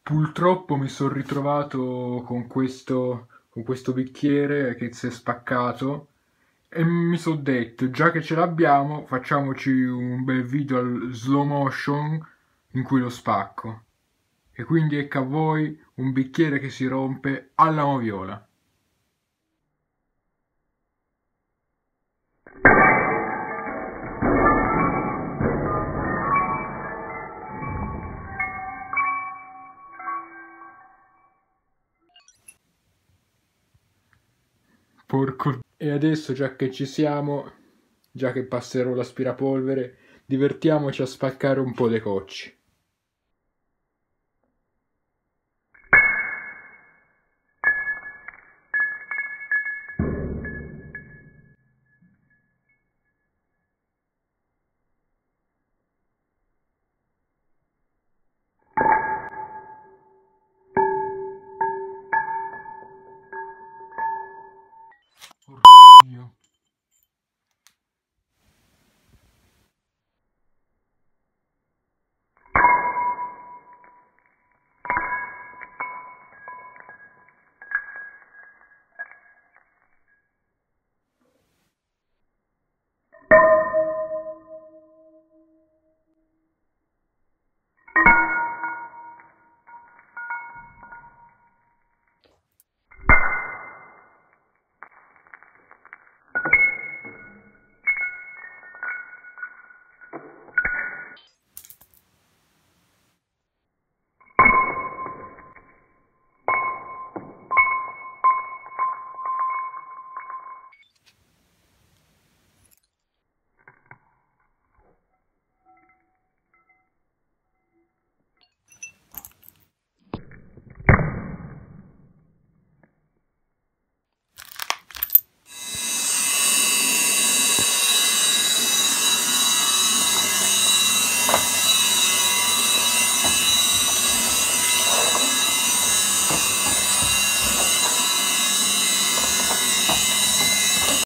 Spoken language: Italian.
Purtroppo mi sono ritrovato con questo bicchiere che si è spaccato e mi sono detto, già che ce l'abbiamo, facciamoci un bel video al slow motion in cui lo spacco. E quindi ecco a voi un bicchiere che si rompe alla moviola. Porco. E adesso, già che ci siamo, già che passerò l'aspirapolvere, divertiamoci a spaccare un po' le cocci.